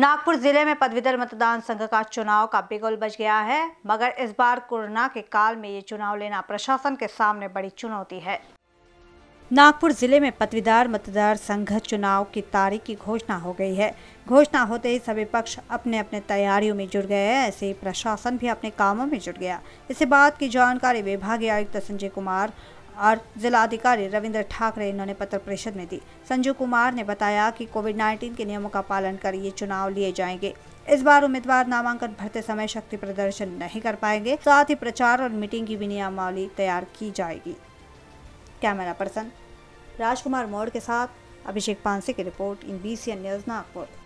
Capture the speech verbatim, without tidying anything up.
नागपुर जिले में पदवीधर मतदान संघ का चुनाव का बिगुल बज गया है, मगर इस बार कोरोना के काल में ये चुनाव लेना प्रशासन के सामने बड़ी चुनौती है। नागपुर जिले में पदवीधर मतदान संघ चुनाव की तारीख की घोषणा हो गई है। घोषणा होते ही सभी पक्ष अपने अपने तैयारियों में जुट गए हैं। ऐसे ही प्रशासन भी अपने कामों में जुट गया। इसी बात की जानकारी विभागीय आयुक्त संजय कुमार और जिलाधिकारी रविंद्र ठाकरे इन्होंने पत्र परिषद में दी। संजय कुमार ने बताया कि कोविड उन्नीस के नियमों का पालन कर ये चुनाव लिए जाएंगे। इस बार उम्मीदवार नामांकन भरते समय शक्ति प्रदर्शन नहीं कर पाएंगे। साथ ही प्रचार और मीटिंग की भी नियमावली तैयार की जाएगी। कैमरा पर्सन राजकुमार मोड़ के साथ अभिषेक पांसे की report in B C N news Nagpur.